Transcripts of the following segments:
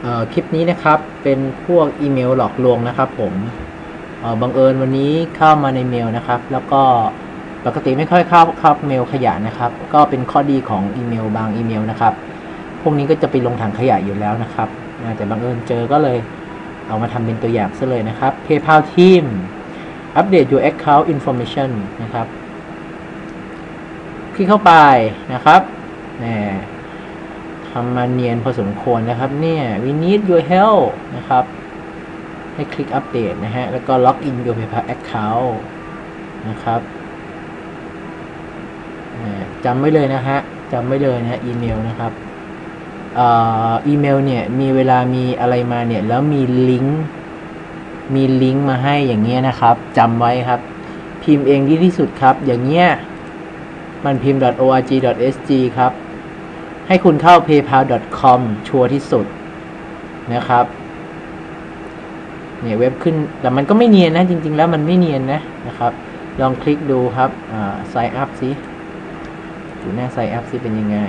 คลิปนี้นะครับเป็นพวกอีเมลหลอกลวงนะครับผมบังเอิญวันนี้เข้ามาในเมลนะครับแล้วก็ปกติไม่ค่อยเข้าเมลขยะนะครับก็เป็นข้อดีของอีเมลบางอีเมลนะครับพวกนี้ก็จะไปลงถังขยะอยู่แล้วนะครับแต่บังเอิญเจอก็เลยเอามาทำเป็นตัวอย่างซะเลยนะครับ PayPal Team Update your account information นะครับคลิกเข้าไปนะครับทำมาเนียนพอสมควรนะครับเนี่ย we need your help นะครับให้คลิกอัปเดตนะฮะแล้วก็ log in your PayPal account นะครับจำไว้เลยนะฮะจำไว้เลยนะอีเมลนะครับอีเมลเนี่ยมีเวลามีอะไรมาเนี่ยแล้วมีลิงก์มาให้อย่างเงี้ยนะครับจำไว้ครับพิมพ์เองดีที่สุดครับอย่างเงี้ยมันพิมพ์ .org.sg ครับให้คุณเข้า paypal.com ชัวร์ที่สุดนะครับเนี่ยเว็บขึ้นแต่มันก็ไม่เนียนนะจริงๆแล้วมันไม่เนียนนะครับลองคลิกดูครับsign up สิดูหน้า sign up สิเป็นยังไง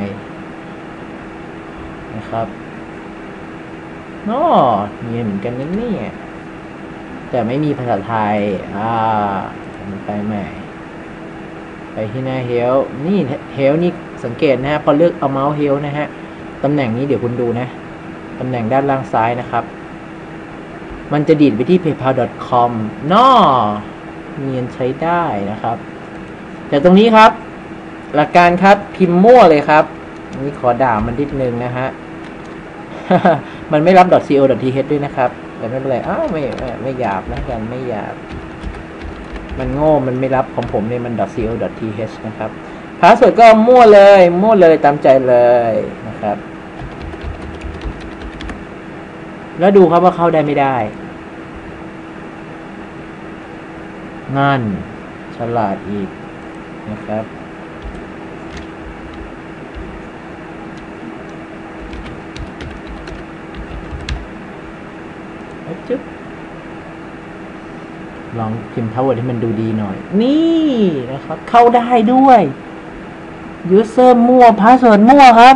นะครับเนียนเหมือนกันนะเนี่ยแต่ไม่มีภาษาไทยมันไปใหม่ไปที่หน้า help นี่ help นี่สังเกตนะฮะพอเลือกเอาเมาส์ help นะฮะตำแหน่งนี้เดี๋ยวคุณดูนะตำแหน่งด้านล่างซ้ายนะครับมันจะดีดไปที่ paypal.com เนียนใช้ได้นะครับแต่ตรงนี้ครับหลักการครับพิมพ์มั่วเลยครับนี่ขอด่ามันนิดนึงนะฮะ มันไม่รับ .co.th ด้วยนะครับแต่ไม่เป็นไรไม่หยาบนะกันไม่หยาบมันโง่มันไม่รับของผมเนี่ยมัน .co.th นะครับพาสเวิร์ดก็มั่วเลยตามใจเลยนะครับแล้วดูครับว่าเข้าได้ไม่ได้นั่นฉลาดอีกนะครับจึ๊บลองพิมพ์พาสเวิร์ดให้มันดูดีหน่อยนี่นะครับเข้าได้ด้วยยูเซอร์มั่วพาสเวิร์ดมั่วครับ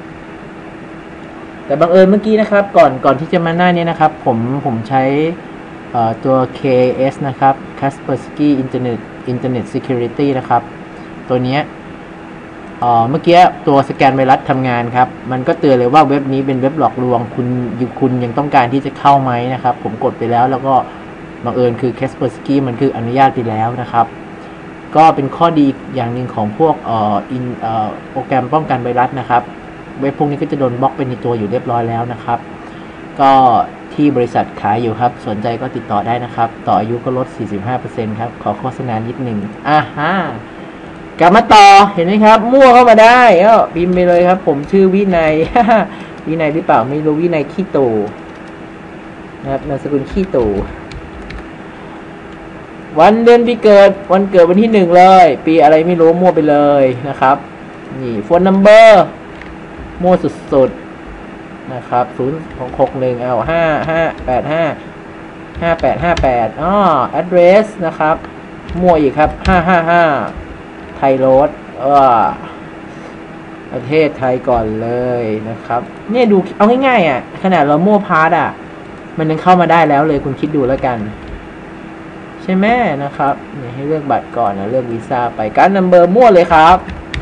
แต่บังเอิญเมื่อกี้นะครับก่อนที่จะมาหน้านี้นะครับผมใช้ตัว KS นะครับ Kaspersky Internet Security นะครับตัวนี้เมื่อกี้ตัวสแกนไวรัสทำงานครับมันก็เตือนเลยว่าเว็บนี้เป็นเว็บหลอกลวงคุณยังต้องการที่จะเข้าไหมนะครับผมกดไปแล้วก็บังเอิญคือ Kaspersky มันคืออนุญาตไปแล้วนะครับก็เป็นข้อดีอย่างหนึ่งของพวกโปรแกรมป้องกันไวรัสนะครับเว็บพวกนี้ก็จะโดนบล็อกเป็นในตัวอยู่เรียบร้อยแล้วนะครับก็ที่บริษัทขายอยู่ครับสนใจก็ติดต่อได้นะครับต่ออายุก็ลด 45% ครับขอโฆษณานิดหนึ่งกลับมาต่อเห็นไหมครับมั่วเข้ามาได้พิมพ์ไปเลยครับผมชื่อวินัย วินัยหรือเปล่าไม่รู้วินัยขี้ตู่นะครับนามสกุลขี้ตู่วันเดือนปีเกิดวันเกิดวันที่1เลยปีอะไรไม่รู้มั่วไปเลยนะครับนี่โฟนนัมเบอร์มั่วสุดๆนะครับ0661address นะครับมั่วอีกครับ555ไทยโรดประเทศไทยก่อนเลยนะครับเนี่ยดูเอาง่ายๆขนาดเรามั่วพาสมันยังเข้ามาได้แล้วเลยคุณคิดดูแล้วกันใช่ไหมนะครับเนี่ยให้เลือกบัตรก่อนนะเลือกวีซ่าไปการนัมเบอร์มั่วเลยครับ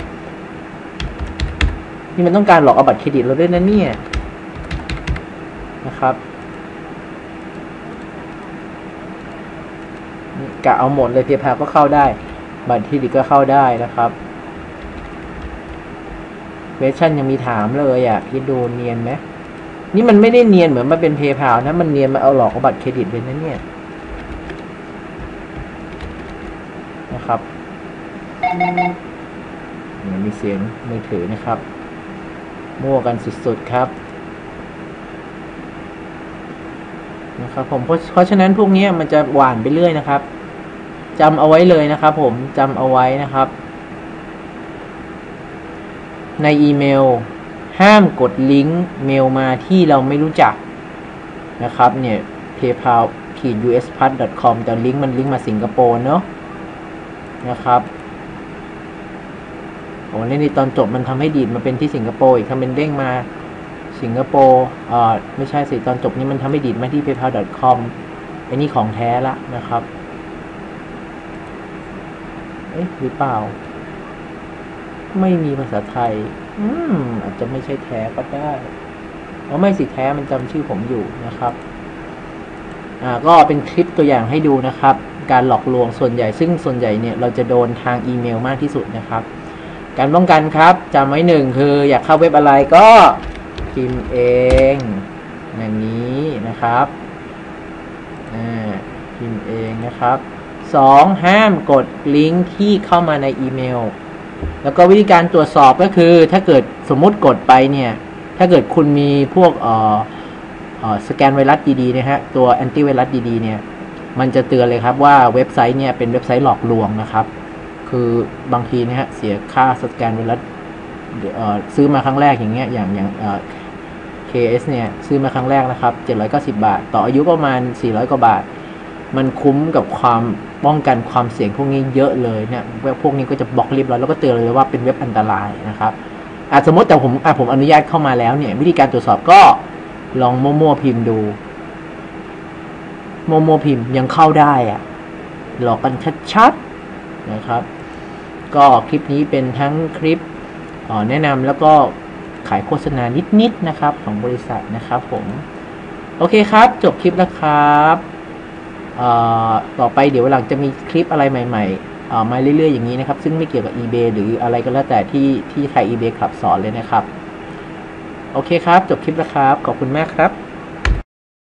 นี่มันต้องการหลอกเอาบัตรเครดิตเราด้วยนะเนี่ยนะครับกะเอาหมดเลยPayPalก็เข้าได้บัตรเครดิตก็เข้าได้นะครับเวอร์ชันยังมีถามเลยคิดดูเนียนไหมนี่มันไม่ได้เนียนเหมือนมาเป็น PayPal นะมันเนียนมาเอาหลอกเอาบัตรเครดิตเลยนะเนี่ยนะครับมีเสียงมือถือนะครับมั่วกันสุดๆครับนะครับผมเพราะฉะนั้นพวกนี้มันจะหวานไปเรื่อยนะครับจำเอาไว้เลยนะครับผมจำเอาไว้นะครับในอีเมลห้ามกดลิงก์เมลมาที่เราไม่รู้จักนะครับเนี่ย paypal-uspass.com แต่ลิงก์มาสิงคโปร์เนาะนะครับโอ้ในตอนจบมันทำให้ดีดมาเป็นที่สิงคโปร์อีกทำเป็นเด้งมา ใสิงคโปร์ไม่ใช่สิตอนจบนี้มันทำให้ดีดมาที่ paypal.com อันนี้ของแท้ละนะครับหรือเปล่าไม่มีภาษาไทยอาจจะไม่ใช่แท้ก็ได้ไม่สิแท้มันจำชื่อผมอยู่นะครับก็เป็นคลิปตัวอย่างให้ดูนะครับการหลอกลวงส่วนใหญ่ซึ่งส่วนใหญ่เนี่ยเราจะโดนทางอีเมลมากที่สุดนะครับการป้องกันครับจำไว้หนึ่งคืออยากเข้าเว็บอะไรก็พิมพ์เองอย่างนี้นะครับพิมพ์เองนะครับ2ห้ามกดลิงก์ที่เข้ามาในอีเมลแล้วก็วิธีการตรวจสอบก็คือถ้าเกิดสมมุติกดไปเนี่ยถ้าเกิดคุณมีพวกสแกนไวรัสดีๆนะฮะตัวแอนตี้ไวรัสดีๆเนี่ยมันจะเตือนเลยครับว่าเว็บไซต์เนี่ยเป็นเว็บไซต์หลอกลวงนะครับคือบางทีนะฮะเสียค่าสแกนไวรัสซื้อมาครั้งแรกอย่างเงี้ยอย่างKS เนี่ยซื้อมาครั้งแรกนะครับ790 บาทต่ออายุประมาณ400 กว่าบาทมันคุ้มกับความป้องกันความเสี่ยงพวกนี้เยอะเลยเนี่ยเว็บพวกนี้ก็จะบล็อกเรียบร้อยแล้วก็เตือนเลยว่าเป็นเว็บอันตรายนะครับสมมติแต่ผมอนุญาตเข้ามาแล้วเนี่ยวิธีการตรวจสอบก็ลองมั่วๆพิมพ์ดูมั่วๆพิมพ์ยังเข้าได้หลอกกันชัดๆนะครับก็คลิปนี้เป็นทั้งคลิปแนะนำแล้วก็ขายโฆษณานิดๆนะครับของบริษัทนะครับผมโอเคครับจบคลิปแล้วครับต่อไปเดี๋ยวหลังจะมีคลิปอะไรใหม่ๆมาเรื่อยๆอย่างนี้นะครับซึ่งไม่เกี่ยวกับ eBay หรืออะไรก็แล้วแต่ที่ใคร eBay ขับสอนเลยนะครับโอเคครับจบคลิปแล้วครับขอบคุณมากครับ